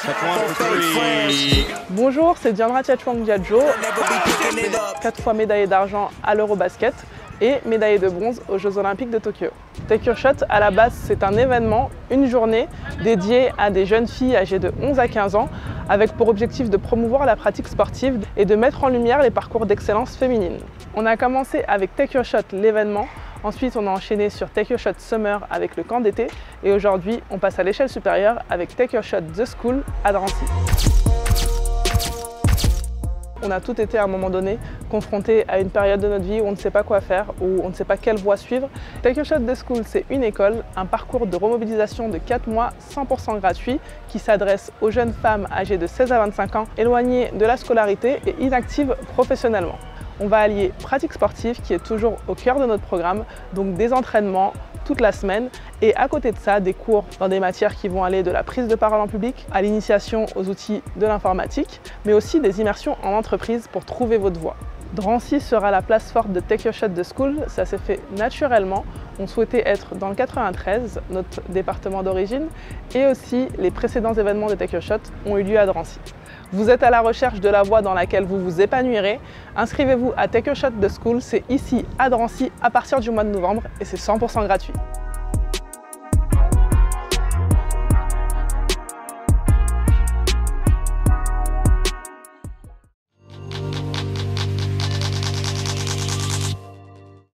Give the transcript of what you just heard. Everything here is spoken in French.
Bonjour, c'est Diandra Tchatchouang Diadjo, 4 fois médaillée d'argent à l'Eurobasket et médaillée de bronze aux Jeux Olympiques de Tokyo. Take Your Shot, à la base, c'est un événement, une journée dédiée à des jeunes filles âgées de 11 à 15 ans, avec pour objectif de promouvoir la pratique sportive et de mettre en lumière les parcours d'excellence féminine. On a commencé avec Take Your Shot, l'événement. Ensuite, on a enchaîné sur Take Your Shot Summer avec le camp d'été. Et aujourd'hui, on passe à l'échelle supérieure avec Take Your Shot The School à Drancy. On a tous été à un moment donné confrontés à une période de notre vie où on ne sait pas quoi faire, où on ne sait pas quelle voie suivre. Take Your Shot The School, c'est une école, un parcours de remobilisation de 4 mois 100% gratuit qui s'adresse aux jeunes femmes âgées de 16 à 25 ans, éloignées de la scolarité et inactives professionnellement. On va allier pratique sportive qui est toujours au cœur de notre programme, donc des entraînements toute la semaine et à côté de ça des cours dans des matières qui vont aller de la prise de parole en public à l'initiation aux outils de l'informatique, mais aussi des immersions en entreprise pour trouver votre voie. Drancy sera la place forte de Take Your Shot The School, ça s'est fait naturellement. On souhaitait être dans le 93, notre département d'origine, et aussi les précédents événements de Take Your Shot ont eu lieu à Drancy. Vous êtes à la recherche de la voie dans laquelle vous vous épanouirez, inscrivez-vous à Take Your Shot The School, c'est ici à Drancy à partir du mois de novembre et c'est 100% gratuit.